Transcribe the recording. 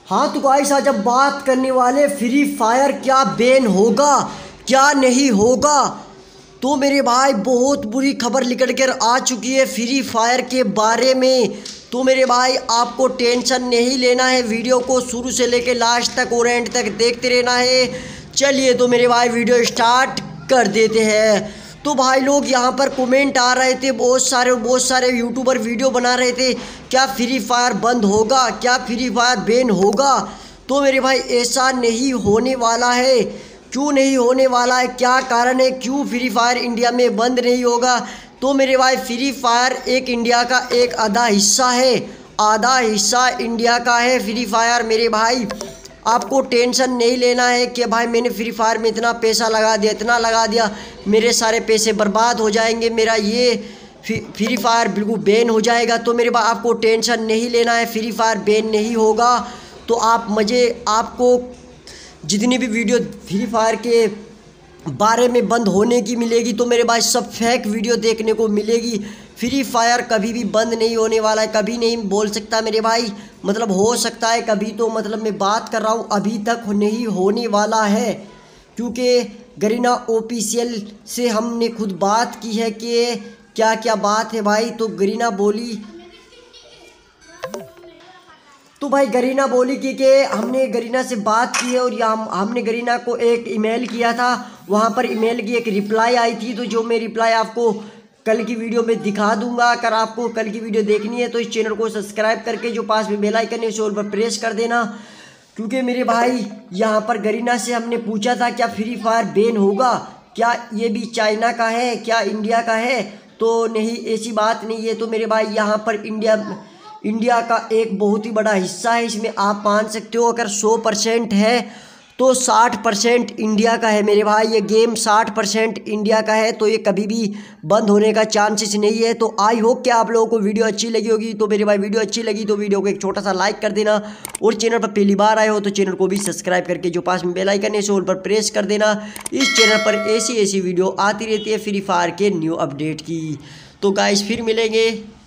हाँ तो गाइस आज हम बात करने वाले फ्री फायर क्या बैन होगा क्या नहीं होगा। तो मेरे भाई बहुत बुरी खबर निकल कर आ चुकी है फ्री फायर के बारे में। तो मेरे भाई आपको टेंशन नहीं लेना है, वीडियो को शुरू से लेकर लास्ट तक और एंड तक देखते रहना है। चलिए तो मेरे भाई वीडियो स्टार्ट कर देते हैं। तो भाई लोग यहाँ पर कमेंट आ रहे थे, बहुत सारे यूट्यूबर वीडियो बना रहे थे क्या फ्री फायर बंद होगा, क्या फ्री फायर बैन होगा। तो मेरे भाई ऐसा नहीं होने वाला है। क्यों नहीं होने वाला है, क्या कारण है, क्यों फ्री फायर इंडिया में बंद नहीं होगा। तो मेरे भाई फ्री फायर एक इंडिया का एक आधा हिस्सा है, आधा हिस्सा इंडिया का है फ्री फायर। मेरे भाई आपको टेंशन नहीं लेना है कि भाई मैंने फ्री फायर में इतना पैसा लगा दिया, इतना लगा दिया, मेरे सारे पैसे बर्बाद हो जाएंगे, मेरा ये फ्री फायर बिल्कुल बैन हो जाएगा। तो मेरे भाई आपको टेंशन नहीं लेना है, फ्री फायर बैन नहीं होगा। तो आपको जितनी भी वीडियो फ्री फायर के बारे में बंद होने की मिलेगी तो मेरे भाई सब फेक वीडियो देखने को मिलेगी। फ्री फायर कभी भी बंद नहीं होने वाला है, कभी नहीं बोल सकता मेरे भाई, मतलब हो सकता है कभी। तो मतलब मैं बात कर रहा हूँ अभी तक नहीं होने वाला है, क्योंकि गरीना ऑफिशियल से हमने खुद बात की है कि क्या क्या बात है भाई। तो गरीना बोली, तो भाई गरीना बोली कि हमने गरीना से बात की है और हमने गरीना को एक ईमेल किया था, वहाँ पर ईमेल की एक रिप्लाई आई थी। तो जो मैं रिप्लाई आपको कल की वीडियो में दिखा दूंगा। अगर आपको कल की वीडियो देखनी है तो इस चैनल को सब्सक्राइब करके जो पास में बेल आइकन है उसे ऑल पर प्रेस कर देना। क्योंकि मेरे भाई यहाँ पर गरीना से हमने पूछा था क्या फ्री फायर बैन होगा, क्या ये भी चाइना का है, क्या इंडिया का है। तो नहीं, ऐसी बात नहीं है। तो मेरे भाई यहाँ पर इंडिया का एक बहुत ही बड़ा हिस्सा है, इसमें आप मान सकते हो अगर 100% है तो 60% इंडिया का है मेरे भाई। ये गेम 60% इंडिया का है, तो ये कभी भी बंद होने का चांसेस नहीं है। तो आई होप कि आप लोगों को वीडियो अच्छी लगी होगी। तो मेरे भाई वीडियो अच्छी लगी तो वीडियो को एक छोटा सा लाइक कर देना, और चैनल पर पहली बार आए हो तो चैनल को भी सब्सक्राइब करके जो पास में बेल आइकन है उसे ऑल पर प्रेस कर देना। इस चैनल पर ऐसी वीडियो आती रहती है फ्री फायर के न्यू अपडेट की। तो गाइस फिर मिलेंगे।